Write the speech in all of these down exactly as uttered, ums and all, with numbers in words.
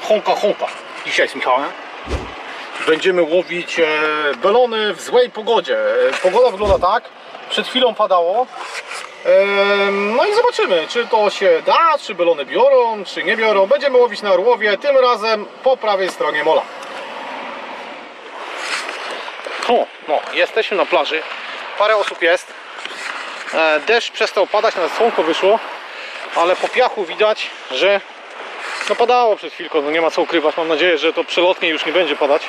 honka honka. Dzisiaj z Michałem będziemy łowić belony w złej pogodzie. Pogoda wygląda tak, przed chwilą padało. No i zobaczymy, czy to się da, czy belony biorą, czy nie biorą. Będziemy łowić na Orłowie, tym razem po prawej stronie mola. O, no, jesteśmy na plaży. Parę osób jest. Deszcz przestał padać, nawet słonko wyszło, ale po piachu widać, że no padało przed chwilką, no nie ma co ukrywać. Mam nadzieję, że to przelotnie już nie będzie padać.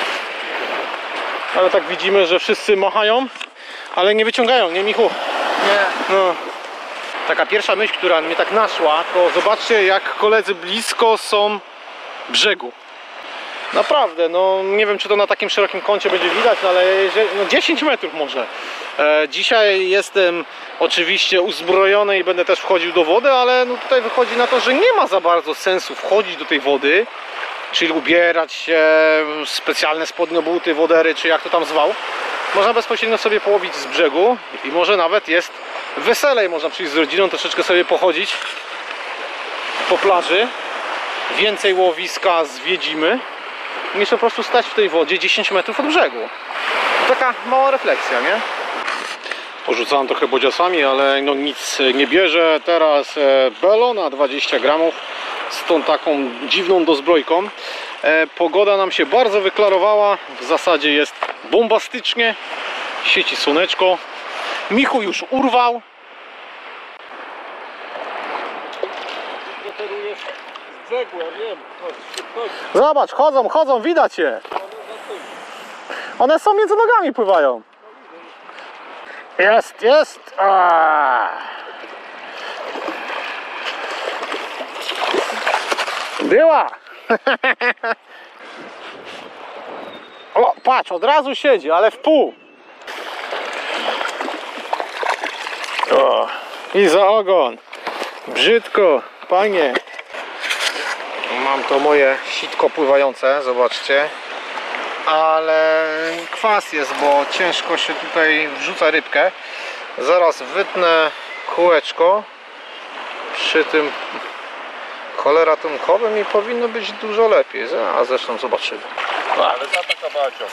Ale tak widzimy, że wszyscy machają, ale nie wyciągają, nie Michu? Nie. No. Taka pierwsza myśl, która mnie tak naszła, to zobaczcie, jak koledzy blisko są brzegu. Naprawdę, no nie wiem, czy to na takim szerokim kącie będzie widać, no, ale no, dziesięć metrów może. E, dzisiaj jestem oczywiście uzbrojony i będę też wchodził do wody, ale no, tutaj wychodzi na to, że nie ma za bardzo sensu wchodzić do tej wody, czyli ubierać się, specjalne spodnie, buty, wodery, czy jak to tam zwał. Można bezpośrednio sobie połowić z brzegu i może nawet jest weselej, można przyjść z rodziną, troszeczkę sobie pochodzić po plaży. Więcej łowiska zwiedzimy, niż po prostu stać w tej wodzie dziesięć metrów od brzegu. To taka mała refleksja, nie? Porzucałem trochę bodziasami, ale no nic nie bierze. Teraz belona dwadzieścia gramów z tą taką dziwną dozbrojką. Pogoda nam się bardzo wyklarowała. W zasadzie jest bombastycznie. Świeci słoneczko. Michu już urwał. Zobacz, chodzą, chodzą, widać je. One są między nogami, pływają. Jest, jest. Aaaa. Była. O, patrz, od razu siedzi, ale w pół. O, i za ogon. Brzydko, panie. Mam to moje sitko pływające, zobaczcie. Ale kwas jest, bo ciężko się tutaj wrzuca rybkę. Zaraz wytnę kółeczko przy tym choleratunkowym i powinno być dużo lepiej. A zresztą zobaczymy. Ale za taka bacia.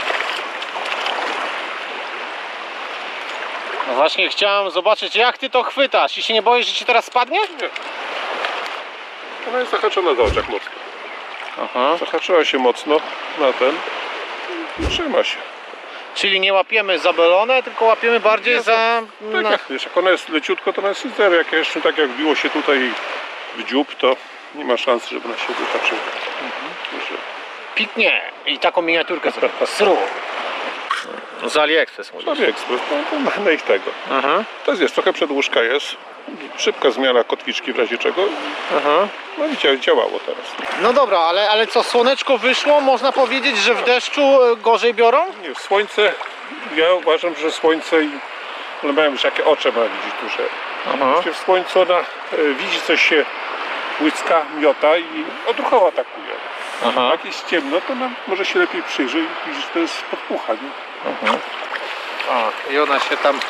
No właśnie chciałem zobaczyć, jak ty to chwytasz i się nie boisz, że ci teraz spadnie? Nie. Ona jest zahaczona za oczach mocno. Aha. Zahaczyła się mocno na ten i trzyma się. Czyli nie łapiemy za belonę, tylko łapiemy bardziej Ja za... Tak na... jak, wiesz, jak ona jest leciutko, to ona jest zero. Jak jeszcze tak jak wbiło się tutaj w dziób, to nie ma szans, żeby ona się wyhaczyła. Mhm. Piknie i taką miniaturkę sobie. Sru. Z AliExpress może. Z AliExpress, no to na ich tego. Aha. To jest, trochę przedłużka jest. Szybka zmiana kotwiczki w razie czego. Aha. No i działało teraz. No dobra, ale, ale co, słoneczko wyszło? Można powiedzieć, że w deszczu gorzej biorą? Nie, słońce, ja uważam, że słońce i one mają już jakie oczy ma widzieć duże. Aha. W słońcu ona y, widzi, coś się błyska, miota i odruchowo atakuje. Aha. Jak jest ciemno, to nam może się lepiej przyjrzy i widzi, że to jest podpucha, nie? Aha. O, i ona się tam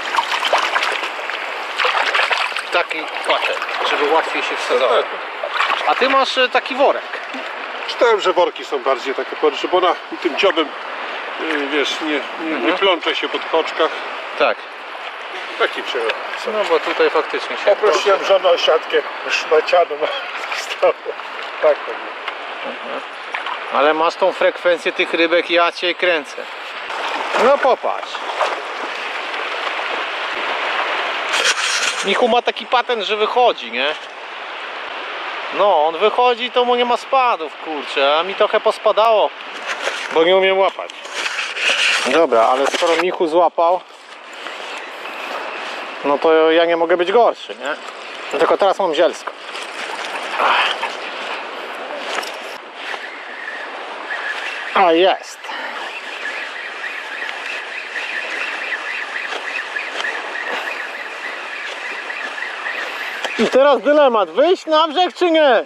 taki płaczek, żeby łatwiej się wsadzała. A ty masz taki worek. Czytałem, że worki są bardziej takie, żeby ona tym dziobem, y, wiesz, nie, nie, mhm. nie plącze się po koczkach. Tak. Taki przyjechał. No bo tutaj faktycznie się... Poprosiłem żonę o siatkę szmacianą. Tak. Mhm. Ale masz tą frekwencję tych rybek, ja cię kręcę. No popatrz. Michu ma taki patent, że wychodzi, nie? No, on wychodzi, to mu nie ma spadów, kurczę, a mi trochę pospadało, bo nie umiem łapać. Dobra, ale skoro Michu złapał, no to ja nie mogę być gorszy, nie? No tylko teraz mam zielsko. A jest. I teraz dylemat, wyjść na brzeg czy nie?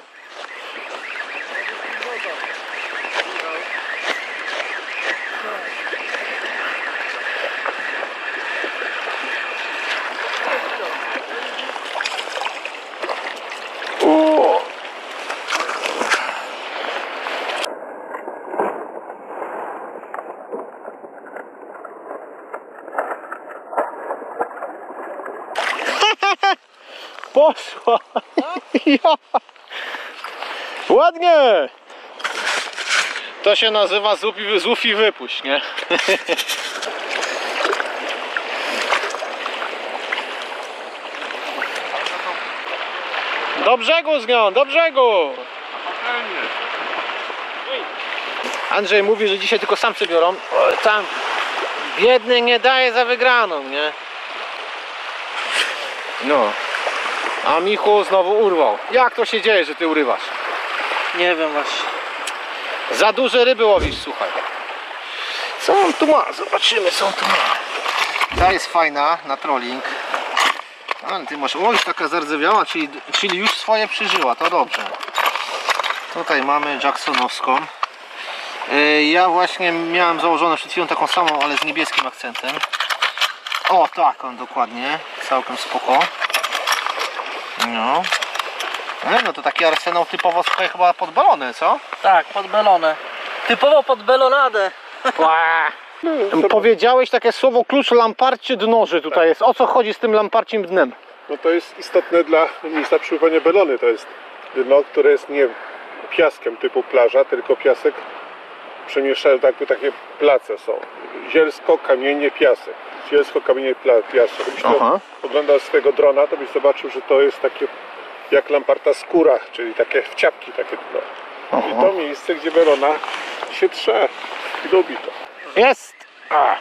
Ja. Ładnie! To się nazywa złów i, złów i wypuść, nie? Do brzegu zgiął, do brzegu! Andrzej mówi, że dzisiaj tylko samcy biorą. O, tam biedny nie daje za wygraną, nie? No. A Michu znowu urwał. Jak to się dzieje, że ty urywasz? Nie wiem właśnie. Za duże ryby łowisz, słuchaj. Co on tu ma? Zobaczymy, co on tu ma. Ta jest fajna na trolling. Ale ty masz, oj, taka zardzewiała, czyli, czyli już swoje przeżyła, to dobrze. Tutaj mamy jacksonowską. Yy, ja właśnie miałem założoną przed chwilą taką samą, ale z niebieskim akcentem. O, taką dokładnie, całkiem spoko. No. No, no to taki arsenał typowo słuchaj, chyba pod balony, co? Tak, pod belonę. Typowo pod belonadę. Powiedziałeś takie słowo klucz lamparcie dnoży tutaj jest. O co chodzi z tym lamparcim dnem? No to jest istotne dla miejsca przypływania belony. To jest dno, które jest nie piaskiem typu plaża, tylko piasek przemieszczany, tak, takie place są. Zielsko, kamienie, piasek. Zielsko, kamienie, piasek. Gdybyś to oglądał z tego drona, to byś zobaczył, że to jest takie jak lamparta skóra, czyli takie wciapki takie dno. Aha. I to miejsce, gdzie belona się trze i lubi to. Jest! A.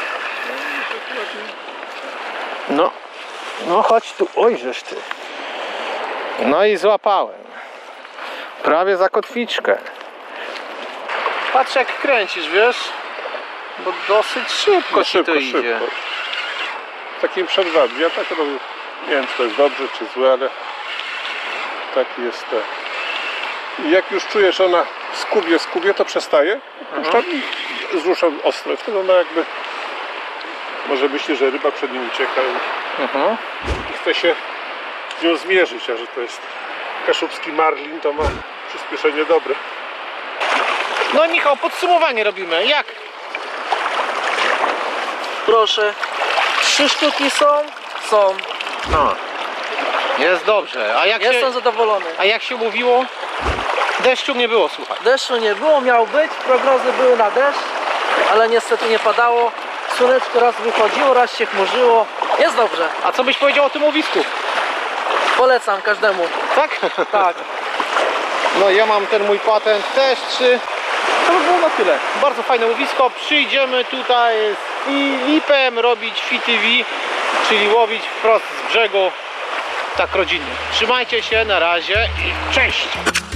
No, no chodź tu, oj żeż ty. No i złapałem. Prawie za kotwiczkę. Patrz jak kręcisz, wiesz? Bo dosyć szybko No ci szybko, to idzie. szybko. Z takim przerwami. Ja tak robię. Nie wiem, czy to jest dobrze, czy złe, ale taki jest ten. I jak już czujesz, że ona skubie, skubie, to przestaje. Puszczam i zruszam ostro. Wtedy ona jakby może myśli, że ryba przed nim ucieka i, Mhm. i chce się z nią zmierzyć, a że to jest kaszubski marlin, to ma przyspieszenie dobre. No Michał, podsumowanie robimy. Jak? Proszę. Trzy sztuki są? Są. No. Jest dobrze. A jak, Jestem się, zadowolony. a jak się mówiło? Deszczu nie było, słuchaj. Deszczu nie było, miał być. Prognozy były na deszcz, ale niestety nie padało. Słoneczko raz wychodziło, raz się chmurzyło. Jest dobrze. A co byś powiedział o tym łowisku? Polecam każdemu. Tak? Tak. No ja mam ten mój patent też trzy. To by było na tyle. Bardzo fajne łowisko. Przyjdziemy tutaj z Filipem robić F I T V, czyli łowić wprost z brzegu tak rodzinnie. Trzymajcie się, na razie i cześć!